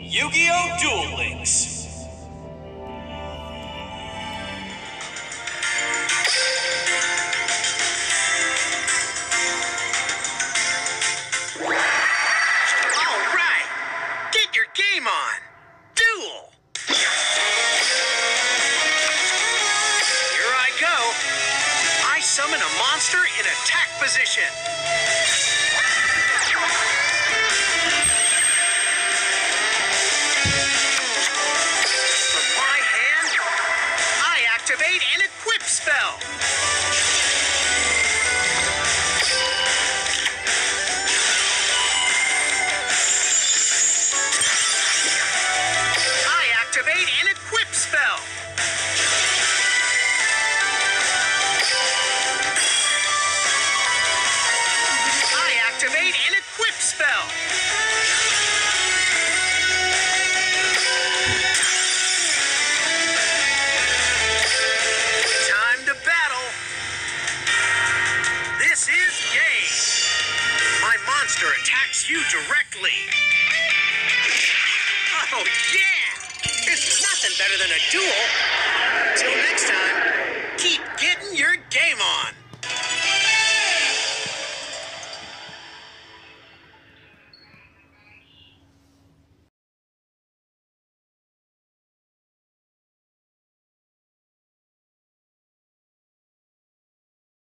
Yu-Gi-Oh! Duel Links. All right, get your game on. Duel. Here I go. I summon a monster in attack position. From my hand, I activate an equip spell. I activate an equip spell. I activate an equip spell. Time to battle. This is game. My monster attacks you directly. Oh, yeah! There's nothing better than a duel. Till next time.